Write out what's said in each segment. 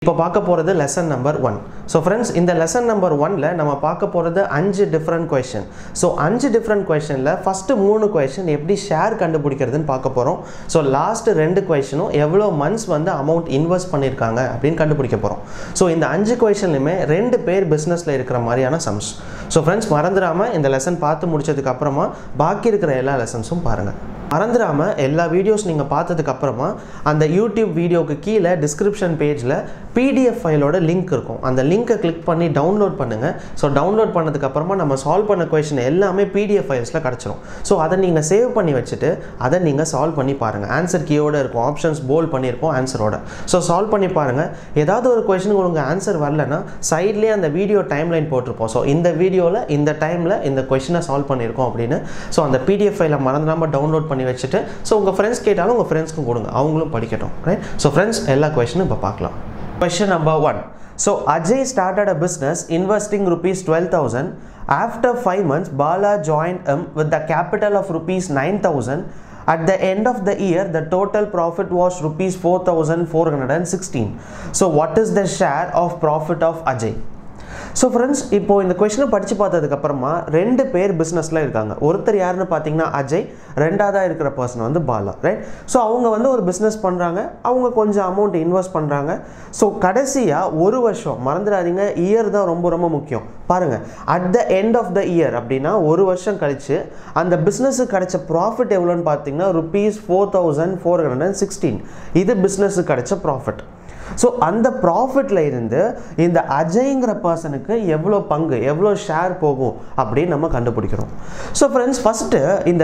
இப்போ பார்க்க போகிறது லெசன் நம்பர் 1. ஸோ ஃப்ரெண்ட்ஸ், இந்த லெசன் நம்பர் 1ல நம்ம பார்க்க போகிறது 5 டிஃப்ரெண்ட் கொஷின். ஸோ 5 டிஃப்ரெண்ட் கொஷனில் ஃபஸ்ட்டு 3 கொஷின் எப்படி ஷேர் கண்டுபிடிக்கிறதுன்னு பார்க்க போகிறோம். ஸோ லாஸ்ட்டு 2 கொஷினும் எவ்வளோ மந்த்ஸ் வந்து அமௌண்ட் இன்வெஸ்ட் பண்ணியிருக்காங்க அப்படின்னு கண்டுபிடிக்க போகிறோம். ஸோ இந்த 5 கொஷின்லையுமே 2 பேர் பிஸ்னஸில் இருக்கிற மாதிரியான சம்ஸ். ஸோ ஃப்ரெண்ட்ஸ், மறந்துடாமல் இந்த லெசன் பார்த்து முடிச்சதுக்கு அப்புறமா பாக்கி இருக்கிற எல்லா லெசன்ஸும் பாருங்கள். மறந்துடாமல் எல்லா வீடியோஸ் நீங்கள் பார்த்ததுக்கப்புறமா அந்த யூடியூப் வீடியோவுக்கு கீழே டிஸ்கிரிப்ஷன் பேஜில் பிடிஎஃப் ஃபைலோட லிங்க் இருக்கும். அந்த லிங்க்கை கிளிக் பண்ணி டவுன்லோட் பண்ணுங்கள். ஸோ டவுன்லோட் பண்ணதுக்கப்புறமா நம்ம சால்வ் பண்ண கொஷின் எல்லாமே பிடிஎஃப் ஃபைல்ஸில் கிடச்சிரும். ஸோ அதை நீங்கள் சேவ் பண்ணி வச்சுட்டு அதை நீங்கள் சால்வ் பண்ணி பாருங்கள். ஆன்சர் கீயோடு இருக்கும், ஆப்ஷன்ஸ் போல்ட் பண்ணியிருப்போம் ஆன்சரோட. ஸோ சால்வ் பண்ணி பாருங்கள். ஏதாவது ஒரு கொஷனுக்கு உங்களுக்கு ஆன்சர் வரலன்னா சைட்லேயே அந்த வீடியோ டைம்லைன் போட்டிருப்போம். ஸோ இந்த வீடியோவில் இந்த டைமில் இந்த கொஷினை சால்வ் பண்ணியிருக்கோம் அப்படின்னு. ஸோ அந்த பிடிஎஃப் ஃபைலை மறந்துடாமல் டவுன்லோட் பண்ணி வச்சுட்டு ஸோ உங்கள் ஃப்ரெண்ட்ஸ் கேட்டாலும் உங்கள் ஃப்ரெண்ட்ஸ்க்கும் கொடுங்க, அவங்களும் படிக்கட்டும். ரைட்? ஸோ ஃப்ரெண்ட்ஸ், எல்லா கொஷனும் இப்போ பார்க்கலாம். Question number 1. So Ajay started a business investing rupees 12,000. After 5 months, Bala joined him with the capital of rupees 9,000. At the end of the year, the total profit was rupees 4,416. So what is the share of profit of Ajay? So friends, இப்போது இந்த கொஷினை படித்து பார்த்ததுக்கப்புறமா 2 பேர் பிஸ்னஸில் இருக்காங்க. ஒருத்தர் யாருன்னு பார்த்தீங்கன்னா அஜய், ரெண்டாவதாக இருக்கிற பர்சன் வந்து பாலா. ரைட்? ஸோ அவங்க வந்து ஒரு பிஸ்னஸ் பண்ணுறாங்க, அவங்க கொஞ்சம் அமௌண்ட் இன்வெஸ்ட் பண்ணுறாங்க. ஸோ கடைசியாக ஒரு வருஷம், மறந்துடாதீங்க, இயர் தான் ரொம்ப ரொம்ப முக்கியம். பாருங்கள், at the end of the year அப்படின்னா ஒரு வருஷம் கழித்து அந்த பிஸ்னஸுக்கு கிடைச்ச ப்ராஃபிட் எவ்வளோன்னு பார்த்தீங்கன்னா rupees 4,416. இது பிஸ்னஸுக்கு கிடைச்ச ப்ராஃபிட். ஸோ அந்த ப்ராஃபிட்டில் இருந்து இந்த அஜய்ங்கிற பர்சனுக்கு எவ்வளோ பங்கு, எவ்வளோ ஷேர் போகும் அப்படின்னு நம்ம கண்டுபிடிக்கிறோம். ஸோ ஃப்ரெண்ட்ஸ், ஃபஸ்ட்டு இந்த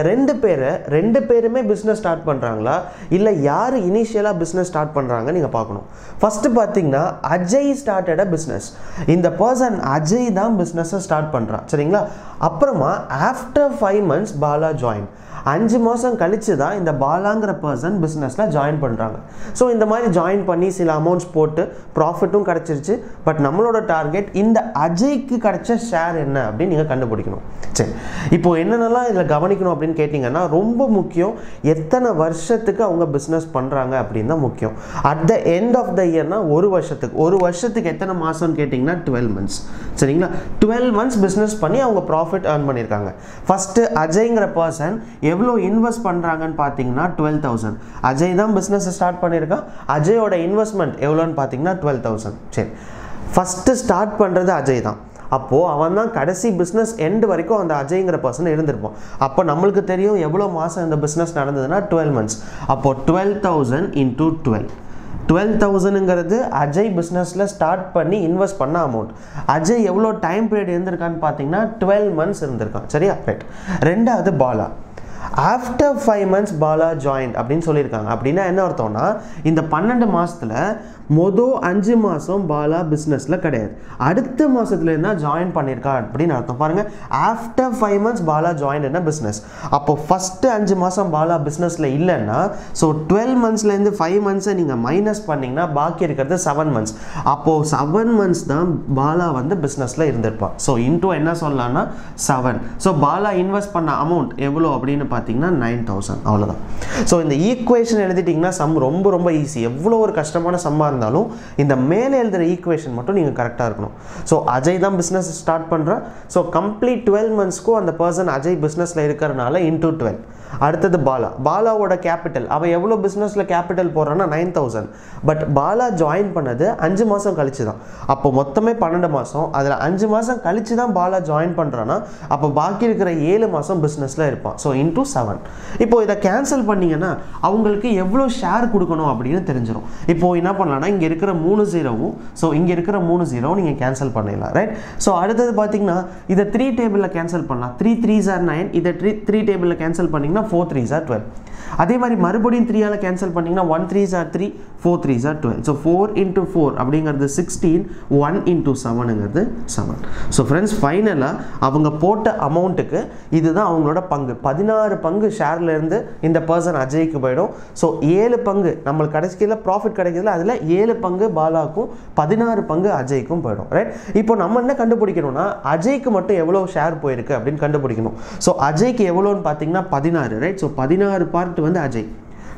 2 பேருமே பிஸ்னஸ் ஸ்டார்ட் பண்ணுறாங்களா இல்லை யார் இனிஷியலாக பிஸ்னஸ் ஸ்டார்ட் பண்ணுறாங்க நீங்கள் பார்க்கணும். ஃபஸ்ட்டு பார்த்தீங்கன்னா அஜய் ஸ்டார்டட் அ பிஸ்னஸ். இந்த பர்சன் அஜய் தான் பிஸ்னஸை ஸ்டார்ட் பண்ணுறான். சரிங்களா? அப்புறமா ஆஃப்டர் 5 months பாலா ஜாயின். 5 மாதம் கழித்து தான் இந்த பாலாங்கிற பர்சன் பிஸ்னஸில் ஜாயின் பண்ணுறாங்க. ஸோ இந்த மாதிரி ஜாயின் பண்ணி சில அமௌண்ட்ஸ் போட்டு ப்ராஃபிட்டும் கிடச்சிருச்சு. பட் நம்மளோட டார்கெட் இந்த அஜய்க்கு கிடைச்ச ஷேர் என்ன அப்படின்னு நீங்கள் கண்டுபிடிக்கணும். சரி, இப்போது என்னென்னலாம் இதில் கவனிக்கணும் அப்படின்னு கேட்டிங்கன்னா ரொம்ப முக்கியம், எத்தனை வருஷத்துக்கு அவங்க பிஸ்னஸ் பண்ணுறாங்க அப்படின்னு தான் முக்கியம். At the end of the இயர்னா ஒரு வருஷத்துக்கு எத்தனை மாதம்னு கேட்டிங்கன்னா 12 months. சரிங்களா? 12 months பிஸ்னஸ் பண்ணி அவங்க ப்ராஃபிட் ஏர்ன் பண்ணியிருக்காங்க. ஃபஸ்ட்டு அஜய்ங்கிற பர்சன் எவ்வளோ இன்வெஸ்ட் பண்ணுறாங்கன்னு பார்த்தீங்கன்னா 12,000. அஜய் தான் பிஸ்னஸ் ஸ்டார்ட் பண்ணியிருக்கான். அஜயோட இன்வெஸ்ட்மெண்ட் எவ்வளோன்னு பார்த்தீங்கன்னா 12,000. சரி, ஃபஸ்ட்டு ஸ்டார்ட் பண்ணுறது அஜய் தான். அப்போது அவன் தான் கடைசி பிஸ்னஸ் எண்டு வரைக்கும் அந்த அஜய்ங்கிற பர்சன் இருந்திருப்போம். அப்போ நம்மளுக்கு தெரியும் எவ்வளோ மாதம் இந்த பிஸ்னஸ் நடந்ததுன்னா 12 months. அப்போது 12,000 into 12. 12,000ங்கிறது அஜய் பிஸ்னஸில் ஸ்டார்ட் பண்ணி இன்வெஸ்ட் பண்ண அமௌண்ட். அஜய் எவ்வளோ டைம் பீரியட் இருந்திருக்கான்னு பார்த்தீங்கன்னா 12 months இருந்திருக்கான். சரியா? ரைட். ரெண்டாவது Bala. After 5 months Bala join அப்படின்னு சொல்லியிருக்காங்க. அப்படின்னா என்ன அர்த்தம்னா இந்த 12 மாதத்தில் மொதல் 5 மாதம் பாலா பிஸ்னஸில் கிடையாது, அடுத்த மாதத்துலேருந்து தான் ஜாயின் பண்ணியிருக்கா அப்படின்னு அர்த்தம். பாருங்கள், ஆஃப்டர் 5 months பாலா ஜாயின் என்ன பிஸ்னஸ். அப்போ ஃபஸ்ட்டு 5 மாதம் பாலா பிஸ்னஸில் இல்லைன்னா ஸோ 12 monthsலேருந்து 5 months நீங்கள் மைனஸ் பண்ணிங்கன்னா பாக்கி இருக்கிறது 7 months. அப்போது 7 months தான் பாலா வந்து பிஸ்னஸில் இருந்திருப்பான். ஸோ இன்டூ என்ன சொல்லலாம்னா 7. ஸோ பாலா இன்வெஸ்ட் பண்ண அமௌண்ட் எவ்வளோ அப்படின்னு பார்த்தீங்கன்னா 9,000. அவ்வளோதான். ஸோ இந்த ஈக்குவேஷன் எழுதிட்டிங்கன்னா சம் ரொம்ப ரொம்ப ஈஸி. எவ்வளோ ஒரு கஷ்டமான சம்மாக இருந்தாலும் இந்த மேலே எழுதுகிற ஈக்குவேஷன் மட்டும் நீங்கள் கரெக்டாக இருக்கணும். ஸோ அஜய் தான் பிஸ்னஸ் ஸ்டார்ட் பண்ணுறான். ஸோ கம்ப்ளீட் 12 monthsக்கும் அந்த பர்சன் அஜய் பிஸ்னஸில் இருக்கிறனால இன்டூ 12. அடுத்தது பாலாவோட கேபிட்டல், அவன் எவ்வளோ பிஸ்னஸில் கேபிட்டல் போடுறான்னா 9,000. பட் பாலா ஜாயின் பண்ணது 5 மாதம் கழிச்சு தான். அப்போ மொத்தமே 12 மாதம், அதில் 5 மாதம் கழிச்சு தான் பாலா ஜாயின் பண்ணுறான்னா அப்போ பாக்கி இருக்கிற 7 மாதம் பிஸ்னஸில் இருப்பான். So into 7. இப்போது இதை கேன்சல் பண்ணிங்கன்னா அவங்களுக்கு எவ்வளோ ஷேர் கொடுக்கணும் அப்படின்னு தெரிஞ்சிடும். இப்போது என்ன பண்ணலாம்னா இங்கே இருக்கிற 3 0வும் ஸோ இங்கே இருக்கிற 3 0வும் நீங்கள் கேன்சல் பண்ணிடலாம். ரைட்? ஸோ அடுத்தது பார்த்தீங்கன்னா இதை 3 டேபிளில் கேன்சல் பண்ணலாம். 3 3s are 9. இதை 3 டேபிளில் கேன்சல் பண்ணிங்கன்னா 4 3s are 12. அதே மாதிரி மறுபடியும் 3ஆல் கேன்சல் பண்ணிங்கன்னா 1 3s are 3, 4 3s are 12. So 4 into 4 அப்படிங்கிறது 16, 1 into 7ங்கிறது 7. ஸோ ஃப்ரெண்ட்ஸ், ஃபைனலாக அவங்க போட்ட அமௌண்ட்டுக்கு இதுதான் அவங்களோட பங்கு. 16 பங்கு ஷேர்லேருந்து இந்த பர்சன் அஜய்க்கு போயிடும். ஸோ 7 பங்கு நம்மளுக்கு கடைசியில் ப்ராஃபிட் கிடைக்கிறதுல அதில் 7 பங்கு பாலாவுக்கும் 16 பங்கு அஜய்க்கும் போயிடும். ரைட்? இப்போ நம்ம என்ன கண்டுபிடிக்கணும்னா அஜய்க்கு மட்டும் எவ்வளோ ஷேர் போயிருக்கு அப்படின்னு கண்டுபிடிக்கணும். ஸோ அஜய்க்கு எவ்வளோன்னு பார்த்தீங்கன்னா 16. ரைட்? ஸோ 16 பார்ட் வந்து அஜய்,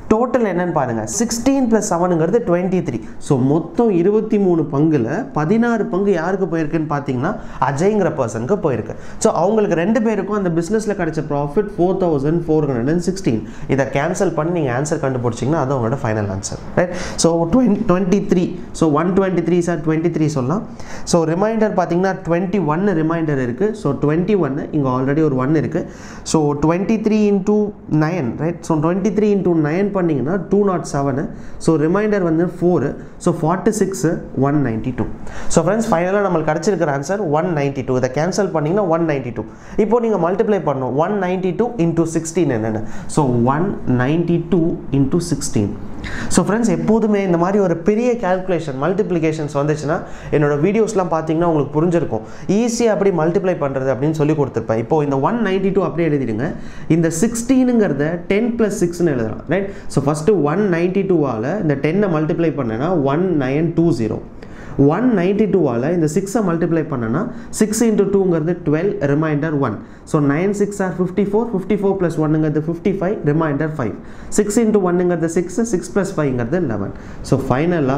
டோட்டல் என்னன்னு பாருங்க 16 + 7ங்கிறது 23. ஸோ மொத்தம் 23 பங்குல 16 பங்கு யாருக்கு போயிருக்குன்னு பார்த்தீங்கன்னா அஜய்ங்கிற பர்சனுக்கு போயிருக்கு. ஸோ அவங்களுக்கு ரெண்டு பேருக்கும் அந்த பிஸ்னஸில் கிடைச்ச ப்ராஃபிட் 4416. இதை கேன்சல் பண்ணி நீங்கள் ஆன்சர் கண்டுபிடிச்சிங்கன்னா அது உங்களோட final answer, right? So 23. So 123 sir 23 சொல்லலாம். ஸோ ரிமைண்டர் பார்த்தீங்கன்னா 21 ரிமைண்டர் இருக்குது. ஸோ 21 இங்கே ஆல்ரெடி ஒரு 1 இருக்குது. So 23 × 9, right? ஸோ 23 × 9 பண்ணிங்கன்னா 207. ஸோ ரிமைண்டர் வந்து 4. ஸோ 46 192. ஸோ ஃப்ரெண்ட்ஸ் ஃபைனலாக நம்மளுக்கு கிடச்சிருக்கிற ஆன்சர் 192. இதை கேன்சல் பண்ணிங்கன்னா 192. இப்போ நீங்கள் மல்டிப்ளை பண்ணணும் 192 × 16 என்னென்னு. ஸோ 192 × 16. ஸோ ஃப்ரெண்ட்ஸ் எப்போதுமே இந்த மாதிரி ஒரு பெரிய கேல்குலேஷன் மல்டிப்ளிகேஷன்ஸ் வந்துச்சுன்னா என்னோட வீடியோஸ்லாம் பார்த்தீங்கன்னா உங்களுக்கு புரிஞ்சிருக்கும். ஈஸியாக அப்படி மல்டிப்ளை பண்ணுறது அப்படின்னு சொல்லி கொடுத்துருப்பேன். இப்போ இந்த 192 அப்படியே எழுதிடுங்க. இந்த 16ங்கிறத 10 + 6ன்னு எழுதலாம், ரைட்? ஸோ ஃபஸ்ட்டு 192ஆல் இந்த 10 மல்டிப்ளை பண்ணேன்னா 1920. 192ஆல் இந்த 6 மல்டிப்ளை பண்ணனா 6 × 2ங்கிறது 12, ரிமைண்டர் 1. ஸோ 9 6 are 54, 54 + 1ங்கிறது 55, ரிமைண்டர் 5. 6 × 1ங்கிறது 6, 6 + 5ங்கிறது 11. ஸோ ஃபைனலாக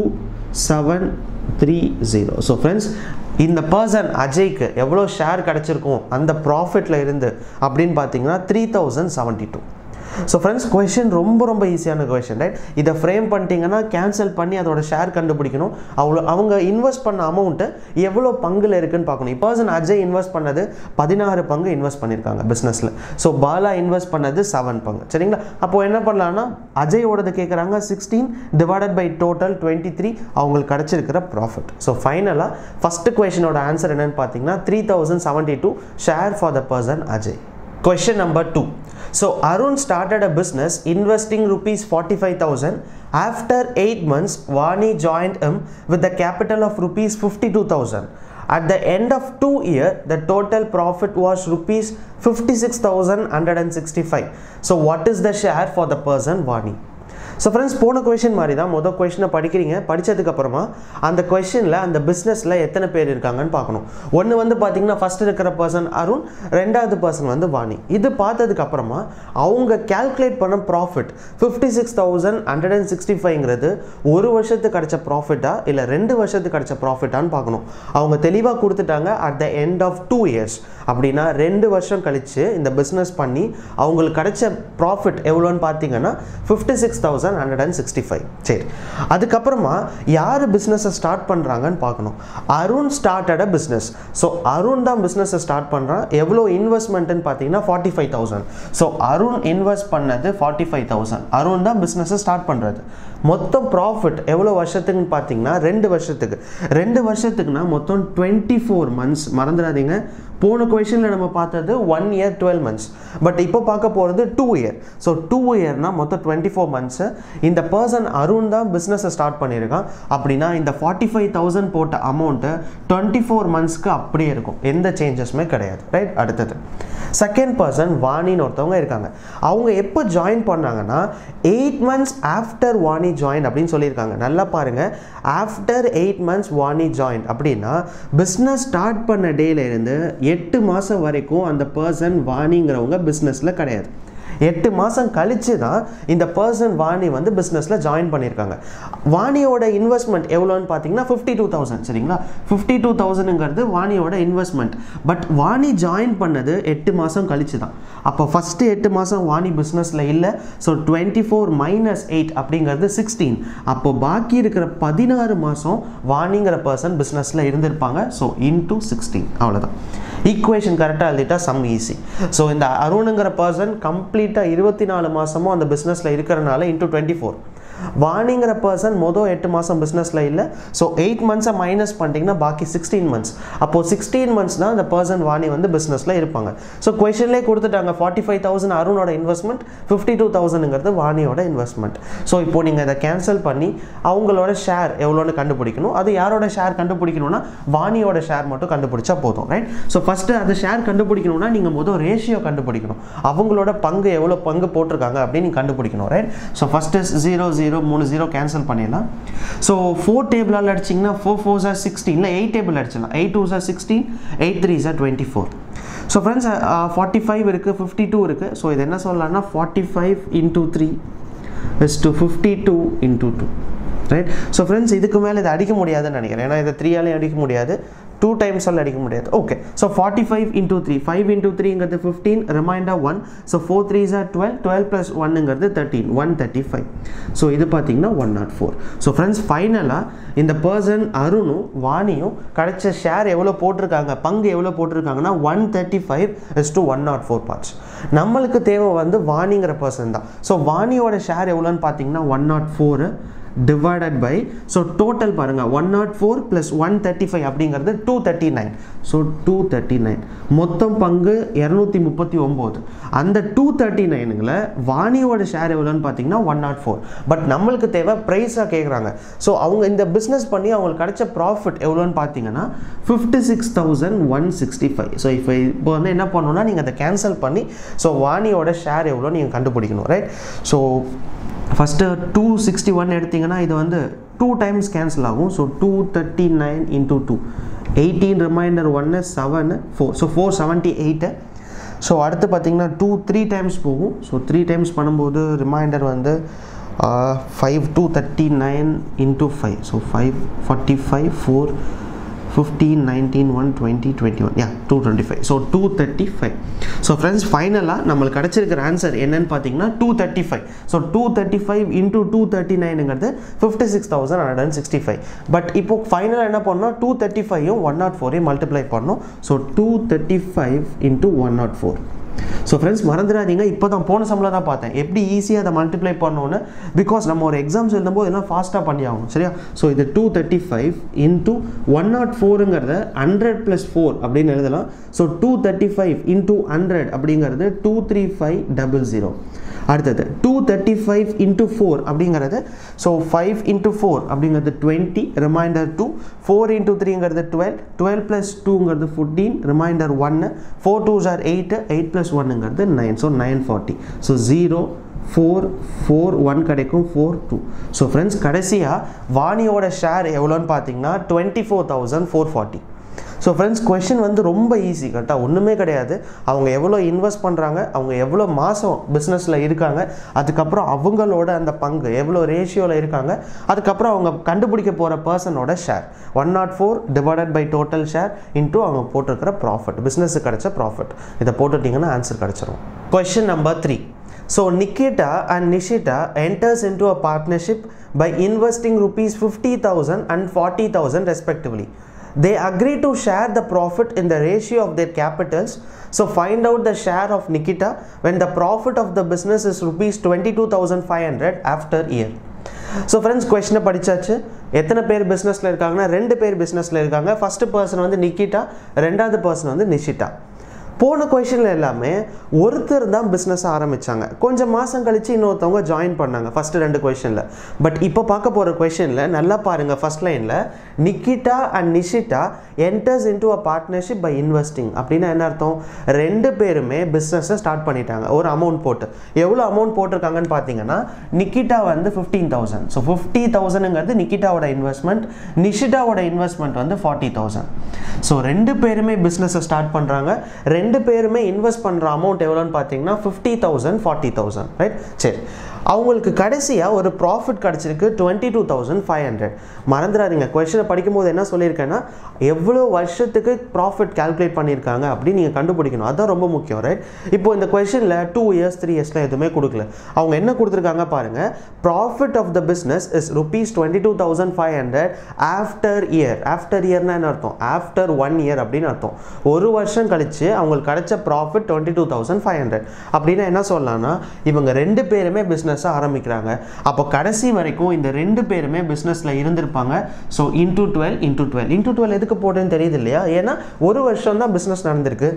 2730. ஸோ ஃப்ரெண்ட்ஸ் இந்த பர்சன் அஜய்க்கு எவ்வளோ ஷேர் கிடச்சிருக்கும் அந்த ப்ராஃபிட்டில் இருந்து அப்படின்னு பார்த்தீங்கன்னா 3072. ஸோ ஃப்ரெண்ட்ஸ் கொஷின் ரொம்ப ஈஸியான கொஷின், ரைட்? இதை ஃப்ரேம் பண்ணிட்டீங்கன்னா கேன்சல் பண்ணி அதோட ஷேர் கண்டுபிடிக்கணும். அவங்க இன்வெஸ்ட் பண்ண அமௌண்ட்டு எவ்வளோ பங்கில் இருக்குன்னு பார்க்கணும். இப்போ பர்சன் அஜய் இன்வெஸ்ட் பண்ணது 16 பங்கு இன்வெஸ்ட் பண்ணியிருக்காங்க பிஸ்னஸில். ஸோ பாலா இன்வெஸ்ட் பண்ணது 7 பங்கு, சரிங்களா? அப்போது என்ன பண்ணலான்னா அஜயோடது கேட்குறாங்க 16 / டோட்டல் 23 அவங்களுக்கு கிடச்சிருக்கிற ப்ராஃபிட். ஸோ ஃபைனலாக ஃபஸ்ட்டு கொஷினோட ஆன்சர் என்னன்னு பார்த்தீங்கன்னா 3072 share for the person Ajay. Question number 2. So Arun started a business investing rupees 45,000. After 8 months, Vani joined him with the capital of rupees 52,000. At the end of 2 years, the total profit was rupees 56,165. So what is the share for the person Vani? So friends போன question மாதிரி தான் மொதல் கொஷினை படிக்கிறீங்க. படித்ததுக்கப்புறமா அந்த கொஷினில் அந்த பிஸ்னஸில் எத்தனை பேர் இருக்காங்கன்னு பார்க்கணும். ஒன்று வந்து பார்த்தீங்கன்னா ஃபஸ்ட் இருக்கிற பர்சன் அருண், ரெண்டாவது பர்சன் வந்து வாணி. இது பார்த்ததுக்கப்புறமா அவங்க கேல்குலேட் பண்ண ப்ராஃபிட் 56,165ங்கிறது ஒரு வருஷத்துக்கு கிடைச்ச ப்ராஃபிட்டா இல்லை 2 வருஷத்துக்கு கிடைச்ச ப்ராஃபிட்டான்னு பார்க்கணும். அவங்க தெளிவாக கொடுத்துட்டாங்க at the end of 2 years. அப்படின்னா 2 வருஷம் கழித்து இந்த பிஸ்னஸ் பண்ணி அவங்களுக்கு கிடைச்ச ப்ராஃபிட் எவ்வளோன்னு பார்த்தீங்கன்னா 56,165. சரி, அதுக்கப்புறமா யார் பிஸ்னஸை ஸ்டார்ட் பண்ணுறாங்கன்னு பார்க்கணும். Arun started a business. So Arun தான் பிஸ்னஸை ஸ்டார்ட் பண்ணுறான். எவ்வளோ இன்வெஸ்ட்மெண்ட்டுன்னு பார்த்தீங்கன்னா 45,000. ஸோ அருண் இன்வெஸ்ட் பண்ணது 45,000. அருண் தான் பிஸ்னஸை ஸ்டார்ட் பண்ணுறது. மொத்தம் ப்ராஃபிட் எவ்வளோ வருஷத்துக்குன்னு பார்த்தீங்கன்னா 2 வருஷத்துக்கு. 2 வருஷத்துக்குன்னா மொத்தம் 24 months. மறந்துடாதீங்க, போன கொஷனில் நம்ம பார்த்தது 1 year 12 months. பட் இப்போ பார்க்க போகிறது 2 year. ஸோ 2 yearனா மொத்தம் 24 months. இந்த பர்சன் அருண் தான் பிஸ்னஸை ஸ்டார்ட் பண்ணியிருக்கான். அப்படின்னா இந்த 45,000 போட்ட அமௌண்ட்டு 24 monthsக்கு அப்படியே இருக்கும், எந்த சேஞ்சஸுமே கிடையாது, ரைட்? அடுத்தது செகண்ட் பர்சன் வாணின்னு ஒருத்தவங்க இருக்காங்க. அவங்க எப்போ ஜாயின் பண்ணாங்கன்னா 8 months ஆஃப்டர் வாணி ஜாயின் அப்படின்னு சொல்லியிருக்காங்க. நல்லா பாருங்கள், ஆஃப்டர் 8 months வாணி ஜாயின் அப்படின்னா பிஸ்னஸ் ஸ்டார்ட் பண்ண டேலேருந்து 8 மாதம் வரைக்கும் அந்த பர்சன் வாணிங்கிறவங்க பிஸ்னஸில் கிடையாது. 8 மாதம் கழிச்சு தான் இந்த பர்சன் வாணி வந்து பிஸ்னஸில் ஜாயின் பண்ணியிருக்காங்க. வாணியோட இன்வெஸ்ட்மெண்ட் எவ்வளோன்னு பார்த்தீங்கன்னா 52,000. சரிங்களா? 52,000ங்கிறது வாணியோட இன்வெஸ்ட்மெண்ட். பட் வாணி ஜாயின் பண்ணது 8 மாதம் கழிச்சு தான். அப்போ ஃபஸ்ட்டு 8 மாதம் வாணி பிஸ்னஸில் இல்லை. ஸோ 24 - 8 அப்படிங்கிறது 16. அப்போ பாக்கி இருக்கிற 16 மாதம் வாணிங்கிற பர்சன் பிஸ்னஸில் இருந்திருப்பாங்க. ஸோ இன்டூ 16, அவ்வளோதான். ஈக்குவேஷன் கரெக்டாக எழுதிட்டா சம் ஈஸி. ஸோ இந்த அருணுங்கிற பர்சன் கம்ப்ளீட்டாக 24 மாதமும் அந்த பிஸ்னஸில் இருக்கிறனால இன்டூ 24. வாணிங்கிற பர்சன் மொதல் 8 மாதம் பிஸ்னஸில் இல்லை. ஸோ 8 months மைனஸ் பண்ணிட்டீங்கன்னா பாக்கி 16 months. அப்போது 16 months தான் அந்த பர்சன் வாணி வந்து பிஸ்னஸில் இருப்பாங்க. ஸோ கொஷன்லேயே கொடுத்துட்டாங்க 45,000 அருணோட இன்வெஸ்ட்மெண்ட், 52,000ங்கிறது வாணியோட இன்வெஸ்ட்மெண்ட். ஸோ இப்போ நீங்கள் இதை கேன்சல் பண்ணி அவங்களோட ஷேர் எவ்வளோன்னு கண்டுபிடிக்கணும். அது யாரோட ஷேர் கண்டுபிடிக்கணும்னா வாணியோட ஷேர் மட்டும் கண்டுபிடிச்சா போதும், ரைட்? ஸோ ஃபஸ்ட்டு அந்த ஷேர் கண்டுபிடிக்கணும்னா நீங்கள் மொதல் ரேஷியோ கண்டுபிடிக்கணும். அவங்களோட பங்கு எவ்வளோ பங்கு போட்டிருக்காங்க அப்படின்னு நீங்கள் கண்டுபிடிக்கணும், ரைட்? ஸோ ஃபஸ்ட்டு 0 0 3 0 கேன்சல் பண்ணிடலாம். ஸோ 4 டேபிளால் அடிச்சிங்கன்னா 4 4s are 16. இல்லை 8 டேபிள் அடிச்சிடலாம். 8 2s are 16, 8 3s are 24. So friends 45 இருக்குது, 52 இருக்குது. ஸோ இது என்ன சொல்லலாம்னா 45 × 3 is to 52 into 2. Right? So friends, இதுக்கு மேல இத அடிக்க முடியாதுன்னு நினைக்கிறேன். ஏனா இத 3 ஆல அடிக்க முடியாது. 2 times all அடிக்க முடியாது. Okay. So 45 into 3. 5 into 3 ங்கிறது 15, remainder 1. So 4 3s are 12. 12 plus 1 ங்கிறது 13. 135. So இது பாத்தீங்கன்னா 104. So friends, finally இந்த person அருணும் வாணியும் கிடைச்ச ஷேர் எவ்வளவு போட்டுருக்காங்க, பங்கு எவ்வளவு போட்டுருக்காங்கன்னா 135 is to 104 parts. நம்மளுக்கு தேவை வந்து வாணிங்கிற person தான். So வாணியோட ஷேர் எவ்வளவுன்னு பாத்தீங்கன்னா 104 divided by, so total பாருங்க 104 plus 135 அப்படிங்கிறது 239. so 239 மொத்தம் பங்கு 239. அந்த 239ங்கல வாணியோட ஷேர் எவ்வளவுன்னு பாத்தீங்கன்னா 104. பட் நம்மளுக்கு தேவை பிரைஸா கேக்குறாங்க. so அவங்க இந்த பிசினஸ் பண்ணி அவங்களுக்கு கிடைச்ச ப்ராஃபிட் எவ்வளவுன்னு பாத்தீங்கன்னா 56165. so இப்போ வந்து என்ன பண்ணனும்னா நீங்க அதை கேன்சல் பண்ணி so வாணியோட ஷேர் எவ்வளவு நீங்க கண்டுபிடிக்கணும். ரைட்? so first 261 எடுத்தீங்கன்னா இது வந்து 2 times cancel ஆகும். so 239 into 2, 18 remainder 1 7 4, so 478. so அடுத்து பாத்தீங்கன்னா 2 3 times போகும். so 3 times பண்ணும்போது ரிமைண்டர் வந்து 5 239 into 5, so 545 4 15 19 1 20 21, yeah 225. so 235. so friends, finally நமக்கு கிடைச்சிருக்கிற ஆன்சர் என்னன்னு பாத்தீங்கன்னா 235. so 235 into 239 ங்கிறது 56165. பட் இப்போ ஃபைனலா என்ன பண்ணனும், 235 யும் 104 யும் மல்டிப்ளை பண்ணனும். so 235 into 104. so friends, மறந்துடாதீங்க, இப்போதான் போன சம்ல தான் பார்த்தேன் எப்படி ஈஸியா அதை மல்டிப்ளை பண்ணனும்னு. பிகாஸ் நம்ம ஒரு எக்ஸாம்ஸ் எழுதும்போது என்ன ஃபாஸ்டா பண்ணி ஆகணும். சரியா? so இது 235 into 104 ங்கிறது 100 plus 4 அப்படினு எழுதலாம். so 235 into 100 அப்படிங்கிறது 23500. அடுத்து 235 into 4 அப்படிங்கிறது so 5 into 4 அப்படிங்கிறது 20, ரிமைண்டர் 2. 4 into 3 ங்கிறது 12, 12 plus 2 ங்கிறது 14, ரிமைண்டர் 1. 4 2s are 8, 8 plus 1 ங்கிறது 9, so 940. so 0 4 4 1 கிடைக்கும் 4 2. so friends, கடைசியா வாணியோட ஷேர் எவ்வளவுன்னு பாத்தீங்கன்னா 24440. so friends, question வந்து ரொம்ப ஈஸி. கரெக்ட்டா? ஒண்ணுமே கிடையாது. அவங்க எவ்வளவு இன்வெஸ்ட் பண்றாங்க, அவங்க எவ்வளவு மாசம் பிசினஸ்ல இருக்காங்க, அதுக்கு அப்புறம் அவங்களோட அந்த பங்கு எவ்வளவு ரேஷியோல இருக்காங்க, அதுக்கு அப்புறம் அவங்க கண்டுபிடிக்க போற பர்சனோட share 104 divided by total share into அவங்க போட்டுக்கிற profit, பிசினஸ்க்கு கிடைச்ச profit. இத போட்டுட்டீங்கன்னா ஆன்சர் கிடைச்சிரும். question number 3. so Nikita and Nishita enters into a partnership by investing rupees 50,000 and 40,000 respectively. They agree to share the profit in the ratio of their capitals. So find out the share of Nikita when the profit of the business is rupees 22,500 after year. so friends, question படிச்சாச்சு. எத்தனை பேர் பிசினஸ்ல இருக்காங்கன்னா 2 பேர் பிசினஸ்ல இருக்காங்க. First person வந்து நிகிதா, ரெண்டாவது பர்சன் வந்து நிஷிதா. போன क्वेश्चनல எல்லாமே ஒருத்தர் தான் பிசினஸ் ஆரம்பிச்சாங்க. கொஞ்சம் மாசம் கழிச்சு இன்னொருத்தவங்க ஜாயின் பண்ணாங்க ஃபர்ஸ்ட் 2 क्वेश्चनல. பட் இப்போ பார்க்க போற क्वेश्चनல நல்லா பாருங்க. ஃபர்ஸ்ட் லைன்ல Nikita and Nishitha enters into a partnership by investing. அப்படினா என்ன அர்த்தம்? ரெண்டு பேருமே பிசினஸ் ஸ்டார்ட் பண்ணிட்டாங்க. ஒரு அமௌண்ட் போட்டு. எவ்வளவு அமௌண்ட் போட்டுருக்காங்கன்னு பாத்தீங்கன்னா நிகிதா வந்து 15,000. so 50,000ங்கிறது நிகிதாவோட இன்வெஸ்ட்மென்ட், நிஷிதாவோட இன்வெஸ்ட்மென்ட் வந்து 40,000. so ரெண்டு பேருமே பிசினஸ் ஸ்டார்ட் பண்றாங்க. ரெண்டு பேருமே இன்வெஸ்ட் பண்ற அமௌண்ட் எவ்வளவுன்னு பாத்தீங்கன்னா 50,000 40,000. ரைட்? சரி, அவங்களுக்கு கடைசியா ஒரு ப்ராஃபிட் கிடைச்சிருக்கு 22,500. மறந்துடாதீங்க, क्वेश्चन படிக்கும்போது என்ன சொல்லியிருக்கேன்னா எவ்வளவு வருஷத்துக்கு ப்ராஃபிட் கால்குலேட் பண்ணிருக்காங்க அப்படி நீங்க கண்டுபிடிக்கணும். அதான் ரொம்ப முக்கியம். ரைட்? இப்போ இந்த क्वेश्चनல 2 years 3 yearsல எதுவுமே கொடுக்கல. அவங்க என்ன கொடுத்திருக்காங்க பாருங்க. Profit of the business is rupees 22,500 after year. after yearனா என்ன அர்த்தம்? after 1 year அப்படினு அர்த்தம். ஒரு வருஷம் கழிச்சு அவங்களுக்கு கிடைச்ச ப்ராஃபிட் 22,500. அப்படினா என்ன சொல்லலாம்னா இவங்க ரெண்டு பேருமே பிசினஸ் ஆரம்பிக்கிறாங்க. அப்ப கடைசி வரைக்கும் இந்த ரெண்டு பேருமே பிசினஸ்ல இருந்திருப்பாங்க. சோ into 12 into 12 into 12 எதுக்கு போடுறேன்னு தெரியுது இல்லையா? ஏன்னா ஒரு வருஷம் தான் பிசினஸ் நடந்திருக்கு.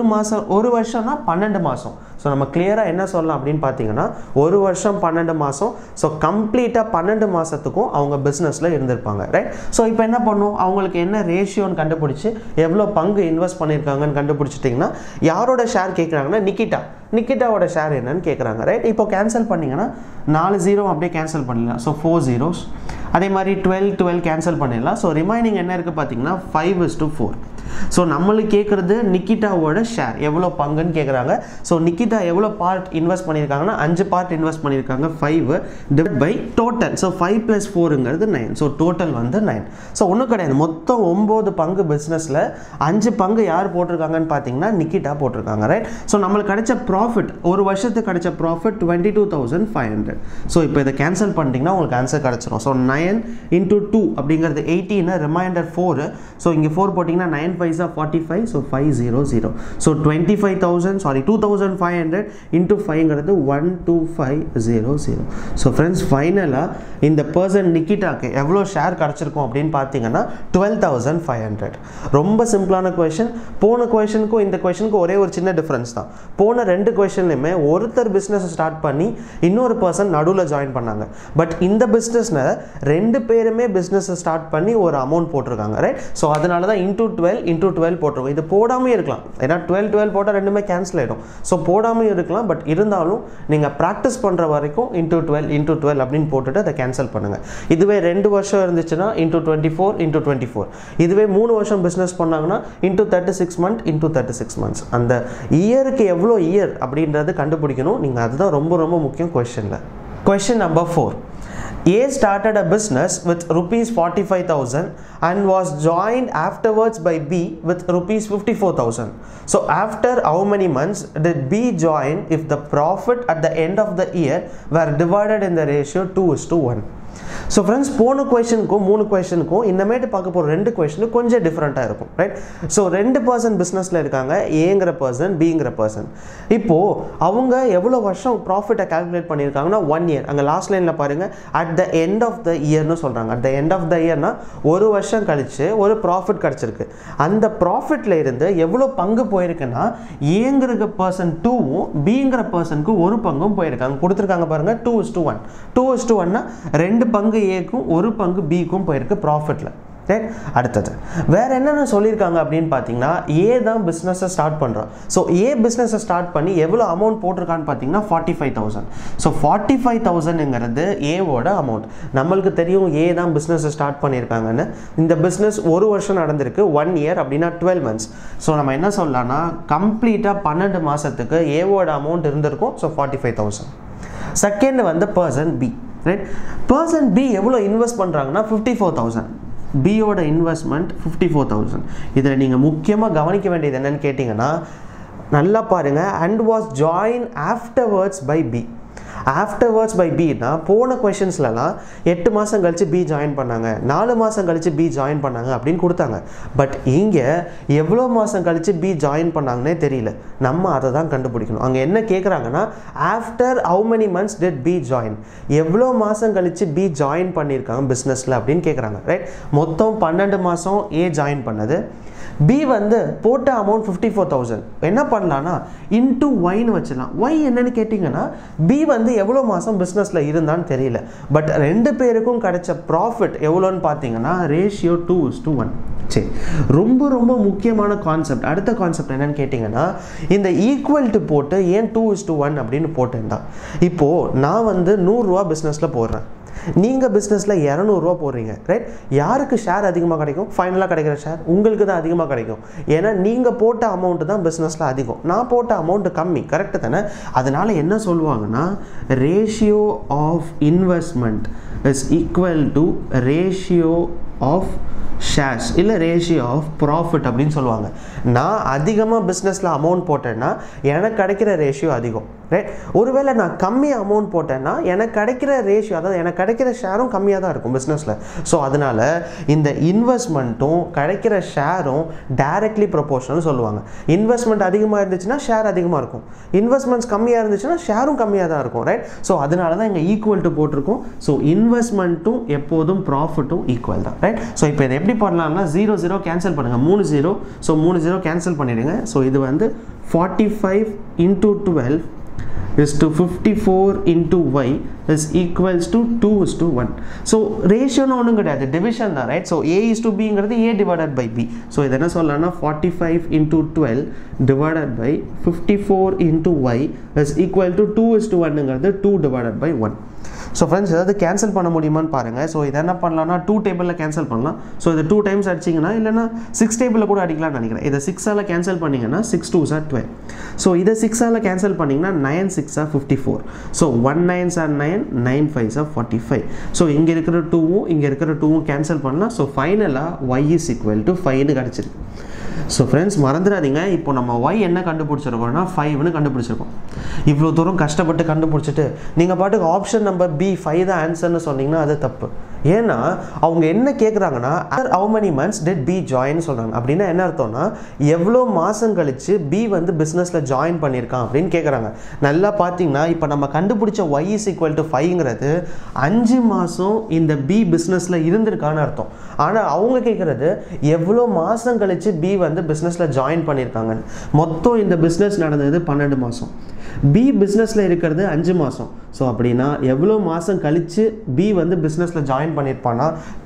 ஒரு வருஷம்னா 12 மாசம். சோ நம்ம கிளியரா என்ன சொல்லலாம் அப்படினு பாத்தீங்கன்னா ஒரு வருஷம் 12 மாசம். சோ கம்ப்ளீட்டா 12 மாசத்துக்கும் அவங்க பிசினஸ்ல இருந்திருப்பாங்க. ரைட்? சோ இப்போ என்ன பண்ணும்? அவங்களுக்கு என்ன ரேஷியோன்னு கண்டுபிடிச்சு எவ்வளவு பங்கு இன்வெஸ்ட் பண்ணிருக்காங்கன்னு கண்டுபிடிச்சிட்டீங்கன்னா யாரோட ஷேர் கேக்குறாங்கன்னா நிகிதாவோட ஷேர் என்னன்னு கேக்குறாங்க. ரைட்? இப்போ கேன்சல் பண்ணீங்கன்னா 4 0 அப்படியே கேன்சல் பண்ணிடலாம். So 4 zeros. அதே மாதிரி 12 12 கேன்சல் பண்ணிடலாம். சோ ரிமைனிங் என்ன இருக்கு பாத்தீங்கன்னா 5:4. ஸோ நம்மளுக்கு கேட்குறது நிக்கிட்டாவோட ஷேர் எவ்வளோ பங்குன்னு கேட்குறாங்க. ஸோ நிக்கிட்டா எவ்வளோ பார்ட் இன்வெஸ்ட் பண்ணியிருக்காங்கன்னா 5 பார்ட் இன்வெஸ்ட் பண்ணியிருக்காங்க. 5 டிவைட் பை டோட்டல். ஸோ 5 + 4ங்கிறது 9. ஸோ டோட்டல் வந்து 9. ஸோ ஒன்றும் கிடையாது, மொத்தம் 9 பங்கு பிஸ்னஸில் 5 பங்கு யார் போட்டிருக்காங்கன்னு பார்த்தீங்கன்னா நிக்கிட்டா போட்டிருக்காங்க, ரைட். ஸோ நம்மளுக்கு கிடைச்ச ப்ராஃபிட், ஒரு வருஷத்துக்கு கிடைச்ச ப்ராஃபிட் 22,500. ஸோ இப்போ இதை கேன்சல் பண்ணிட்டீங்கன்னா உங்களுக்கு ஆன்சர் கிடச்சிரும். ஸோ 9 × 2 அப்படிங்கிறது 18, ரிமைண்டர் 4. ஸோ இங்கே 4 போட்டிங்கன்னா 9 5 45. ஸோ 500. ஸோ 2500 into 5ங்கிறது 12500. ஸோ ஃப்ரெண்ட்ஸ் ஃபைனலாக இந்த பர்சன் நிக்கிட்டாக்கு எவ்வளோ ஷேர் கிடச்சிருக்கும் அப்படின்னு பார்த்தீங்கன்னா 12,500. ரொம்ப சிம்பிளான கொஷின். போன கொஷனுக்கும் இந்த கொஷனுக்கும் ஒரே ஒரு சின்ன டிஃப்ரென்ஸ் தான். போன 2 கொஷன்லையுமே ஒருத்தர் பிஸ்னஸ் ஸ்டார்ட் பண்ணி இன்னொரு பர்சன் நடுவில் ஜாயின் பண்ணாங்க. பட் இந்த பிஸ்னஸில் 2 பேருமே பிஸ்னஸ் ஸ்டார்ட் பண்ணி ஒரு அமௌண்ட் போட்டிருக்காங்க, ரைட். ஸோ அதனால தான் × 12 போட்டிருக்கோம். இது போடாமே இருக்கலாம், ஏன்னா 12 போட்டால் ரெண்டுமே கேன்சல் ஆகிடும். ஸோ போடாமல் இருக்கலாம், பட் இருந்தாலும் நீங்கள் ப்ராக்டிஸ் பண்ணுற வரைக்கும் × 12 அப்படின்னு போட்டுட்டு அதை கேன்சல் பண்ணுங்கள். இதுவே 2 வருஷம் இருந்துச்சுன்னா × 24 × 24. இதுவே 3 வருஷம் பிஸ்னஸ் பண்ணாங்கன்னா × 36 months × 36 months. அந்த இயருக்கு எவ்வளோ இயர் அப்படின்றது கண்டுபிடிக்கணும் நீங்கள். அதுதான் ரொம்ப ரொம்ப முக்கியம் கொஸ்டினில். Question number 4. A started a business with rupees 45,000 and was joined afterwards by B with rupees 54,000. So after how many months did B join if the profit at the end of the year were divided in the ratio 2:1? So friends போன கொஷனுக்கும் 3 கொஷனுக்கும் இன்னமேட்டு பார்க்க போகிற 2 கொஷனுக்கும் கொஞ்சம் டிஃப்ரெண்ட்டாக இருக்கும், right. So 2 person பிஸ்னஸில் இருக்காங்க, ஏங்கிற பர்சன் பிங்கிற பர்சன். இப்போது அவங்க எவ்வளோ வருஷம் ப்ராஃபிட்டை கால்குலேட் பண்ணியிருக்காங்கன்னா 1 year. அங்கே லாஸ்ட் லைனில் பாருங்கள், at the end of the இயர்னு சொல்கிறாங்க. At the end of the இயர்னா ஒரு வருஷம் கழித்து ஒரு ப்ராஃபிட் கிடச்சிருக்கு. அந்த ப்ராஃபிட்டில் இருந்து எவ்வளோ பங்கு போயிருக்குன்னா ஏங்கிற பர்சன் 2வும் பிங்கிற பர்சனுக்கு 1 பங்கும் போயிருக்காங்க. கொடுத்துருக்காங்க பாருங்கள், 2:1. 2:1னா 2 பங்கு ஏக்கும் 1 பங்கு பிக்கும் போயிருக்கு ப்ராஃபிட்டில், ரைட். அடுத்தது வேறு என்னென்ன சொல்லியிருக்காங்க அப்படின்னு பார்த்தீங்கன்னா ஏ தான் பிஸ்னஸை ஸ்டார்ட் பண்ணுறான். ஸோ ஏ பிஸ்னஸை ஸ்டார்ட் பண்ணி எவ்வளோ அமௌண்ட் போட்டிருக்கான்னு பார்த்தீங்கன்னா 45,000. ஸோ 45,000ங்கிறது ஏவோட அமௌண்ட். நம்மளுக்கு தெரியும் ஏ தான் பிஸ்னஸை ஸ்டார்ட் பண்ணியிருக்காங்கன்னு. இந்த பிஸ்னஸ் ஒரு வருஷம் நடந்திருக்கு, 1 year அப்படின்னா 12 months. ஸோ நம்ம என்ன சொல்லலாம்னா கம்ப்ளீட்டாக 12 மாதத்துக்கு ஏவோட அமௌண்ட் இருந்திருக்கும். ஸோ 45,000. செகண்ட் வந்து person B, right. Person B எவ்வளோ இன்வெஸ்ட் பண்ணுறாங்கன்னா 54,000. பியோட இன்வெஸ்ட்மெண்ட் 54,000. இதில் நீங்கள் முக்கியமாக கவனிக்க வேண்டியது என்னன்னு கேட்டிங்கன்னா நல்லா பாருங்கள், and was join afterwards by B. Afterwards by பின்னா போன கொஷின்ஸ்லாம் 8 மாதம் கழித்து பி ஜாயின் பண்ணாங்க, 4 மாதம் கழித்து பி ஜாயின் பண்ணாங்க அப்படின்னு கொடுத்தாங்க. பட் இங்கே எவ்வளோ மாதம் கழித்து பி ஜாயின் பண்ணாங்கன்னே தெரியல. நம்ம அதை தான் கண்டுபிடிக்கணும். அங்கே என்ன கேட்குறாங்கன்னா after how many months did B join, எவ்வளோ மாதம் கழித்து பி ஜாயின் பண்ணியிருக்காங்க பிஸ்னஸில் அப்படின்னு கேட்குறாங்க, ரைட். மொத்தம் 12 மாதம் ஏ ஜாயின் பண்ணது. பி வந்து போட்ட அமௌண்ட் 54,000. என்ன பண்ணலான்னா இன்டூ ஒய்னு வச்சிடலாம். ஒய் என்னன்னு கேட்டிங்கன்னா பி வந்து எவ்வளோ மாதம் பிஸ்னஸில் இருந்தான்னு தெரியல. பட் 2 பேருக்கும் கிடைச்ச ப்ராஃபிட் எவ்வளோன்னு பார்த்தீங்கன்னா ரேஷியோ 2:1. சரி, ரொம்ப ரொம்ப முக்கியமான கான்செப்ட். அடுத்த கான்செப்ட் என்னன்னு கேட்டிங்கன்னா இந்த ஈக்குவல் டு போட்டு ஏன் 2:1 அப்படின்னு போட்டேன்டா. இப்போது நான் வந்து 100 ரூபா பிஸ்னஸில் போடுறேன், நீங்கள் பிஸ்னஸில் 200 ரூபா போடுறீங்க, ரைட். யாருக்கு ஷேர் அதிகமாக கிடைக்கும்? ஃபைனலாக கிடைக்கிற ஷேர் உங்களுக்கு தான் அதிகமாக கிடைக்கும். ஏன்னா நீங்கள் போட்ட அமௌண்ட்டு தான் பிஸ்னஸில் அதிகம், நான் போட்ட அமௌண்ட்டு கம்மி, கரெக்டு தானே. அதனால் என்ன சொல்லுவாங்கன்னா ratio of investment is equal to ratio of shares இல்லை ரேஷியோ ஆஃப் ப்ராஃபிட் அப்படின்னு சொல்லுவாங்க. நான் அதிகமாக பிஸ்னஸில் அமௌண்ட் போட்டேன்னா எனக்கு கிடைக்கிற ரேஷியோ அதிகம், ரைட். ஒருவேளை நான் கம்மியாக அமௌண்ட் போட்டேன்னா எனக்கு கிடைக்கிற ரேஷியோ, அதாவது எனக்கு கிடைக்கிற ஷேரும் கம்மியாக தான் இருக்கும் பிஸ்னஸில். ஸோ அதனால் இந்த இன்வெஸ்ட்மெண்ட்டும் கிடைக்கிற ஷேரும் டைரக்ட்லி ப்ரொபோர்ஷனல் சொல்லுவாங்க. இன்வெஸ்ட்மெண்ட் அதிகமாக இருந்துச்சுன்னா ஷேர் அதிகமாக இருக்கும், இன்வெஸ்ட்மெண்ட்ஸ் கம்மியாக இருந்துச்சுன்னா ஷேரும் கம்மியாக தான் இருக்கும், ரைட். ஸோ அதனால தான் இங்கே ஈக்குவல் டு போட்டிருக்கோம். ஸோ இன்வெஸ்ட்மெண்ட்டும் எப்போதும் ப்ராஃபிட்டும் ஈக்குவல் தான், ரைட். ஸோ இப்போ இதை எப்படி பண்ணலாம்னா 0 0 கேன்சல் பண்ணுங்கள், 3 0. ஸோ 3 0 கேன்சல் பண்ணிடுங்க. ஸோ இது வந்து 45 × 12 is to 54 into y is equals to 2:1. So ratio ஒன்றும் கிடையாது, டிவிஷன் தான், right. So A:B A divided by B. So இது என்ன சொல்லலாம்னா 45 × 12 divided by 54 into y is equal to 2:1 2 divided by 1. So friends ஏதாவது கேன்சல் பண்ண முடியுமான்னு பாருங்கள். ஸோ இதை என்ன பண்ணலாம்னா 2 டேபிளில் கேன்சல் பண்ணலாம். ஸோ இது 2 டைம்ஸ் அடிச்சிங்கன்னா இல்லைனா 6 டேபிளில் கூட அடிக்கலாம்னு நினைக்கிறேன். இதை 6ஆல் கேன்சல் பண்ணிங்கன்னா 6 2s are 12. ஸோ இதை 6ஆல் கேன்சல் பண்ணிங்கன்னா 9 6 are 54. So 1 9s are 9, 9 5s are 45. So இங்கே இருக்கிற 2வும் இங்கே இருக்கிற 2வும் கேன்சல் பண்ணலாம். ஸோ ஃபைனலாக y is equal to 5ன்னு கிடச்சிருக்கு. ஸோ ஃப்ரெண்ட்ஸ் மறந்துடாதீங்க, இப்போ நம்ம y என்ன கண்டுபிடிச்சிருக்கோம்னா 5ன்னு கண்டுபிடிச்சிருக்கோம். இவ்வளோ தூரம் கஷ்டப்பட்டு கண்டுபிடிச்சிட்டு நீங்கள் பாட்டுக்கு ஆப்ஷன் நம்பர் B 5 தான் ஆன்சர்னு சொன்னீங்கன்னா அது தப்பு. ஏன்னா அவங்க என்ன கேட்குறாங்கன்னா how many months did B join சொல்கிறாங்க. அப்படின்னா என்ன அர்த்தம்னா எவ்வளோ மாதம் கழித்து B வந்து பிஸ்னஸில் ஜாயின் பண்ணியிருக்கான் அப்படின்னு கேட்குறாங்க. நல்லா பார்த்தீங்கன்னா இப்போ நம்ம கண்டுபிடிச்ச y is equal to 5ங்கிறது 5 மாதம் இந்த B பிஸ்னஸில் இருந்திருக்கான்னு அர்த்தம். ஆனால் அவங்க கேட்குறது எவ்வளோ மாதம் கழித்து B வந்து பிஸ்னஸில் ஜாயின் பண்ணியிருக்காங்கன்னு. மொத்தம் இந்த பிஸ்னஸ் நடந்தது 12 மாதம், B பிஸ்னஸில் இருக்கிறது 5 மாதம். ஸோ அப்படின்னா எவ்வளோ மாதம் கழித்து B வந்து பிஸ்னஸில் ஜாயின் பண்ணியிருப்பான்னா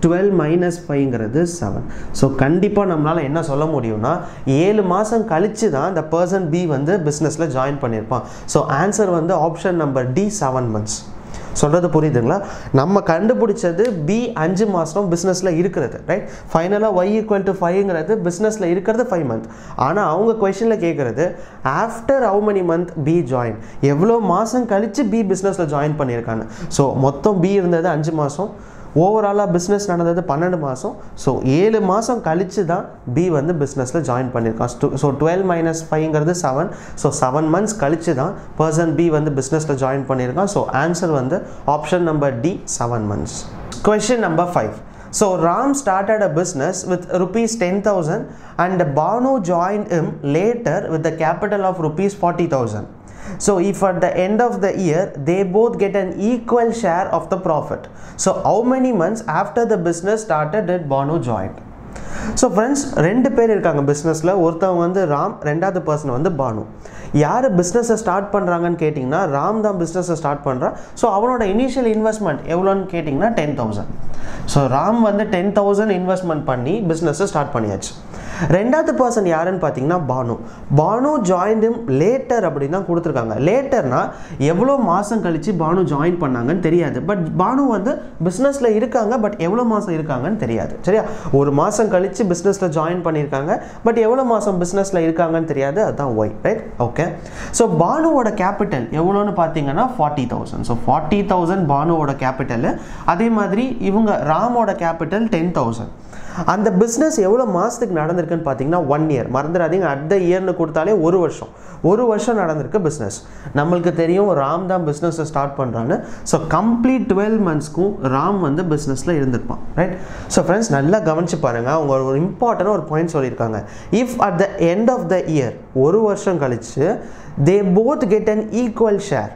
12 - 5ங்கிறது 7. ஸோ கண்டிப்பாக நம்மளால் என்ன சொல்ல முடியும்னா 7 மாதம் கழித்து தான் இந்த பர்சன் B வந்து பிஸ்னஸில் ஜாயின் பண்ணியிருப்பான். ஸோ ஆன்சர் வந்து ஆப்ஷன் நம்பர் D 7 months. சொல்கிறது புரியுதுங்களா? நம்ம கண்டுபிடிச்சது B 5 மாதம் பிஸ்னஸில் இருக்கிறது, ரைட்? ஃபைனலாக y = 5ங்கிறது பிஸ்னஸில் இருக்கிறது 5 months. ஆனால் அவங்க கொஷனில் கேட்குறது after how many month B join, எவ்வளோ மாதம் கழித்து B பிஸ்னஸில் ஜாயின் பண்ணியிருக்காங்க. ஸோ மொத்தம் B இருந்தது 5 மாதம், ஓவராலாக பிஸ்னஸ் நடந்தது 12 மாதம். ஸோ 7 மாதம் கழித்து தான் B வந்து பிஸ்னஸில் ஜாயின் பண்ணியிருக்கான். ஸோ 12 - 5ங்கிறது 7. ஸோ 7 months கழித்து தான் பர்சன் B வந்து பிஸ்னஸில் ஜாயின் பண்ணியிருக்கான். ஸோ ஆன்சர் வந்து option number D 7 months. Question number 5. So Ram started a business with rupees 10,000 and Banu joined him later with the capital of rupees 40,000. So if at the end of the year they both get an equal share of the profit, so how many months after the business started did Banu join? So friends 2 பேர் இருக்காங்க பிஸ்னஸில். ஒருத்தவங்க வந்து ராம், ரெண்டாவது person வந்து பானு. யார் பிஸ்னஸை start பண்ணுறாங்கன்னு கேட்டிங்கன்னா ராம் தான் பிஸ்னஸை ஸ்டார்ட் பண்ணுறான். ஸோ அவனோட இனிஷியல் இன்வெஸ்ட்மெண்ட் எவ்வளோன்னு கேட்டிங்கன்னா 10,000. ஸோ ராம் வந்து 10,000 இன்வெஸ்ட்மெண்ட் பண்ணி பிஸ்னஸை ஸ்டார்ட் பண்ணியாச்சு. ரெண்டாவது பர்சன் யாருன்னு பார்த்தீங்கன்னா Banu. Banu join him later அப்படின்னு தான் கொடுத்துருக்காங்க. லேட்டர்னா எவ்வளோ மாதம் கழித்து பானு ஜாயின் பண்ணாங்கன்னு தெரியாது. பட் பானு வந்து பிஸ்னஸில் இருக்காங்க, பட் எவ்வளோ மாதம் இருக்காங்கன்னு தெரியாது. சரியா? 1 மாதம் கழித்து பிஸ்னஸில் ஜாயின் பண்ணியிருக்காங்க, பட் எவ்வளோ மாதம் பிஸ்னஸில் இருக்காங்கன்னு தெரியாது. அதுதான் ஒய், ரைட்? ஓகே. ஸோ பானுவோட கேபிட்டல் எவ்வளோன்னு பார்த்தீங்கன்னா 40,000. ஸோ 40,000 பானுவோட கேபிட்டல். அதே மாதிரி இவங்க ராமோட கேபிட்டல் 10,000. அந்த பிஸ்னஸ் எவ்வளோ மாதத்துக்கு நடந்திருக்குன்னு பார்த்தீங்கன்னா 1 year. மறந்துடாதீங்க, அட் த இயர்னு கொடுத்தாலே 1 வருஷம். 1 வருஷம் நடந்திருக்கு பிஸ்னஸ். நம்மளுக்கு தெரியும் ராம் தான் பிஸ்னஸை ஸ்டார்ட் பண்ணுறான்னு. ஸோ கம்ப்ளீட் 12 monthsக்கும் ராம் வந்து பிஸ்னஸில் இருந்திருப்பான், ரைட்? ஸோ ஃப்ரெண்ட்ஸ் நல்லா கவனிச்சு பாருங்கள், அவங்க ஒரு இம்பார்ட்டண்டான ஒரு பாயிண்ட் சொல்லியிருக்காங்க. If at the end of the year, 1 வருஷம் கழித்து they both get an equal share.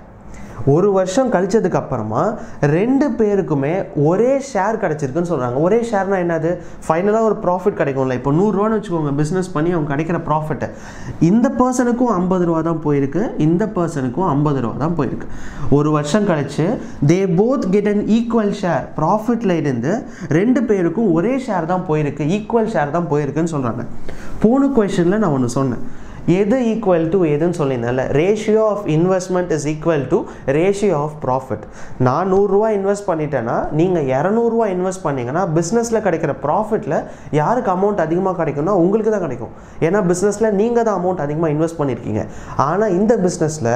1 வருஷம் கழிச்சதுக்கு அப்புறமா 2 பேருக்குமே ஒரே ஷேர் கிடச்சிருக்குன்னு சொல்கிறாங்க. ஒரே ஷேர்னா என்னது? ஃபைனலாக ஒரு ப்ராஃபிட் கிடைக்கும்ல. இப்போ 100 ரூபான்னு வச்சுக்கோங்க, பிஸ்னஸ் பண்ணி அவங்க கிடைக்கிற ப்ராஃபிட்டு இந்த பர்சனுக்கும் 50 ரூபா தான் போயிருக்கு, இந்த பர்சனுக்கும் 50 ரூபா தான் போயிருக்கு. 1 வருஷம் கழிச்சு they both get an equal share. ப்ராஃபிட்டில் இருந்து 2 பேருக்கும் ஒரே ஷேர் தான் போயிருக்கு, ஈக்குவல் ஷேர் தான் போயிருக்குன்னு சொல்கிறாங்க. போன கொஷனில் நான் ஒன்று சொன்னேன், எது ஈக்குவல் டு எதுன்னு சொல்லியிருந்தேன்ல, ratio of investment is equal to ratio of profit. நான் 100 ரூபா இன்வெஸ்ட் பண்ணிட்டேன்னா நீங்கள் 200 ரூபா இன்வெஸ்ட் பண்ணிங்கன்னா பிஸ்னஸில் கிடைக்கிற ப்ராஃபிட்டில் யாருக்கு அமௌண்ட் அதிகமாக கிடைக்கும்னா உங்களுக்கு தான் கிடைக்கும். ஏன்னா பிஸ்னஸில் நீங்கள் தான் அமௌண்ட் அதிகமாக இன்வெஸ்ட் பண்ணியிருக்கீங்க. ஆனால் இந்த பிஸ்னஸில்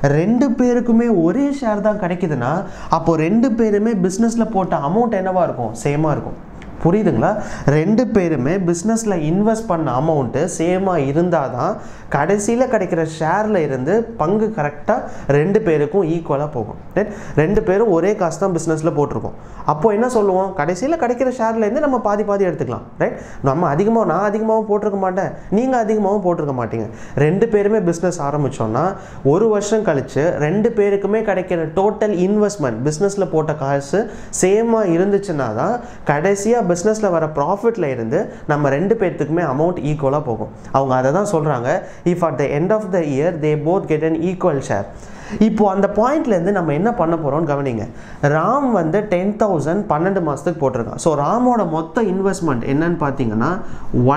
2 பேருக்குமே ஒரே ஷேர் தான் கிடைக்குதுன்னா அப்போ 2 பேருமே பிஸ்னஸில் போட்ட அமௌண்ட் என்னவாக இருக்கும்? சேமாக இருக்கும். புரியுதுங்களா? 2 பேருமே பிஸ்னஸில் இன்வெஸ்ட் பண்ண அமௌண்ட்டு சேமாக இருந்தால் தான் கடைசியில் கிடைக்கிற ஷேரில் இருந்து பங்கு கரெக்டாக 2 பேருக்கும் ஈக்குவலாக போகும். ரைட்? 2 பேரும் ஒரே காசு தான் பிஸ்னஸில் போட்டிருக்கோம். அப்போது என்ன சொல்லுவோம்? கடைசியில் கிடைக்கிற ஷேர்லேருந்து நம்ம பாதி பாதி எடுத்துக்கலாம், ரைட்? நம்ம அதிகமாக, நான் அதிகமாகவும் போட்டிருக்க மாட்டேன், நீங்கள் அதிகமாகவும் போட்டிருக்க மாட்டீங்க. 2 பேருமே பிஸ்னஸ் ஆரம்பித்தோன்னா 1 வருஷம் கழித்து 2 பேருக்குமே கிடைக்கிற டோட்டல் இன்வெஸ்ட்மெண்ட் பிஸ்னஸில் போட்ட காசு சேமாக இருந்துச்சுன்னா தான் கடைசியாக பிஸ்னஸில் வர ப்ராஃபிட்டில் இருந்து நம்ம 2 பேர்த்துக்குமே அமௌண்ட் ஈக்குவலாக போகும். அவங்க அதை தான் சொல்கிறாங்க, if at the end of the year they both get an equal share. இப்போ அந்த பாயிண்ட்லேருந்து நம்ம என்ன பண்ண போகிறோம்னு கவனிங்க. ராம் வந்து 10,000 12 மாதத்துக்கு போட்டிருக்கான். ஸோ ராமோட மொத்த இன்வெஸ்ட்மெண்ட் என்னன்னு பார்த்தீங்கன்னா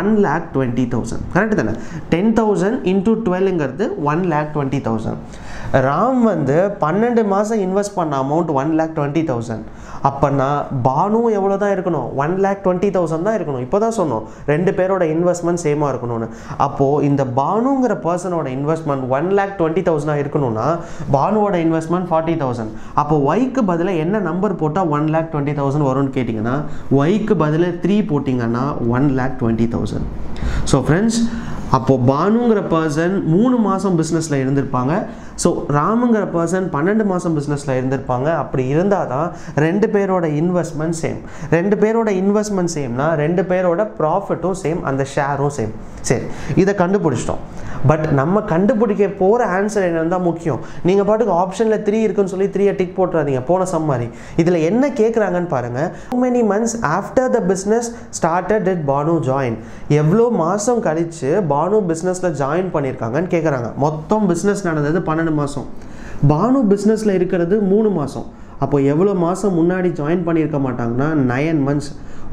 1,20,000. கரெக்டு தானே? 10,000 × 12ங்கிறது 1,20,000. ராம் வந்து 12 மாதம் இன்வெஸ்ட் பண்ண அமௌண்ட் 1,20,000. அப்போனா பானும் எவ்வளோ தான் இருக்கணும்? 1,20,000 தான் இருக்கணும். இப்போ தான் சொன்னோம் 2 பேரோட இன்வெஸ்ட்மெண்ட் சேமாக இருக்கணும்னு. அப்போது இந்த பானுங்கிற பர்சனோட இன்வெஸ்ட்மெண்ட் 1,20,000 இருக்கணும்னா பானுவோட இன்வெஸ்ட்மெண்ட் 40,000. அப்போ ஒய்க்கு பதிலாக என்ன நம்பர் போட்டால் 1,20,000 வரும்னு கேட்டிங்கன்னா ஒய்க்கு பதிலாக 3 போட்டிங்கன்னா 1,20,000. ஸோ ஃப்ரெண்ட்ஸ், அப்போது பானுங்கிற பர்சன் 3 மாதம் பிஸ்னஸில் இருந்திருப்பாங்க. ஸோ ராமுங்கிற பர்சன் 12 மாதம் பிஸ்னஸில் இருந்திருப்பாங்க. அப்படி இருந்தால் தான் 2 பேரோட இன்வெஸ்ட்மெண்ட் சேம். 2 பேரோட இன்வெஸ்ட்மெண்ட் சேம்னா 2 பேரோட ப்ராஃபிட்டும் சேம், அந்த ஷேரும் சேம். சரி, இதை கண்டுபிடிச்சிட்டோம். பட் நம்ம கண்டுபிடிக்க போகிற ஆன்சர் என்னன்னு தான் முக்கியம். நீங்கள் பாட்டுக்கு ஆப்ஷனில் 3 இருக்குன்னு சொல்லி 3 டிக் போட்டுறாதீங்க போன சம் மாதிரி. இதில் என்ன கேட்குறாங்கன்னு பாருங்கள். How many months after the business started did Banu join? எவ்வளோ மாதம் கழித்து பானு பிஸ்னஸில் ஜாயின் பண்ணியிருக்காங்கன்னு கேட்குறாங்க. மொத்தம் பிஸ்னஸ் நடந்தது 12 மாதம். பானு பிஸ்னஸில் இருக்கிறது 3 மாதம். அப்போ எவ்வளோ மாதம் முன்னாடி ஜாயின் பண்ணியிருக்க மாட்டாங்கன்னா 9 months.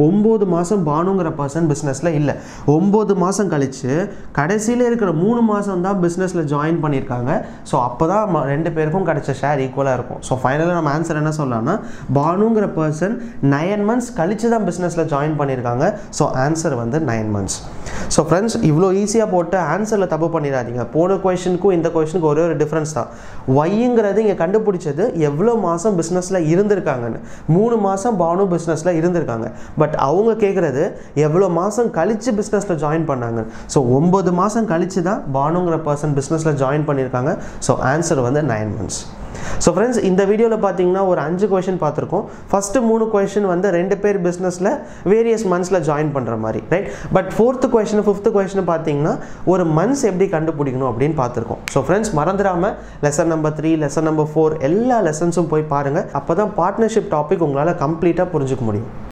9 மாதம் பானுங்கிற பர்சன் பிஸ்னஸில் இல்லை. 9 மாதம் கழித்து கடைசியில் இருக்கிற 3 மாதம் தான் பிஸ்னஸில் ஜாயின் பண்ணியிருக்காங்க. ஸோ அப்போ தான் 2 பேருக்கும் கிடைச்ச ஷேர் ஈக்குவலாக இருக்கும். ஸோ ஃபைனலாக நம்ம ஆன்சர் என்ன சொல்லலாம்னா பானுங்கிற பர்சன் 9 months கழித்து தான் பிஸ்னஸில் ஜாயின் பண்ணியிருக்காங்க. ஸோ ஆன்சர் வந்து 9 months. ஸோ ஃப்ரெண்ட்ஸ், இவ்வளோ ஈஸியாக போட்டு ஆன்சரில் தப்பு பண்ணிடாதீங்க. போன கொஷனுக்கும் இந்த கொஷனுக்கும் ஒரே ஒரு டிஃப்ரென்ஸ் தான். ஒய்ங்கிறது இங்கே கண்டுபிடிச்சது எவ்வளோ மாதம் பிஸ்னஸில் இருந்திருக்காங்கன்னு. 3 மாதம் பானு பிஸ்னஸில் இருந்திருக்காங்க. பட் அவங்க கேட்குறது எவ்வளோ மாதம் கழித்து பிஸ்னஸில் ஜாயின் பண்ணாங்க. ஸோ 9 மாதம் கழித்து தான் பானுங்கிற பர்சன் பிஸ்னஸில் ஜாயின் பண்ணியிருக்காங்க. ஸோ ஆன்சர் வந்து 9 months. ஸோ ஃப்ரெண்ட்ஸ், இந்த வீடியோவில் பார்த்தீங்கன்னா ஒரு 5 கொஷின் பார்த்துருக்கோம். ஃபஸ்ட்டு 3 கொஷின் வந்து 2 பேர் பிஸ்னஸில் வேரியஸ் மந்த்ஸில் ஜாயின் பண்ணுற மாதிரி, right. But 4th question 5th question பார்த்தீங்கன்னா ஒரு மந்த்ஸ் எப்படி கண்டுபிடிக்கணும் அப்படின்னு பார்த்துருக்கோம். ஸோ ஃப்ரெண்ட்ஸ், மறந்துடாமல் லெசன் நம்பர் 3, லெசன் நம்பர் 4 எல்லா லெசன்ஸும் போய் பாருங்கள். அப்போ தான் பார்ட்னர்ஷிப் டாபிக் உங்களால் கம்ப்ளீட்டாக புரிஞ்சுக்க முடியும்.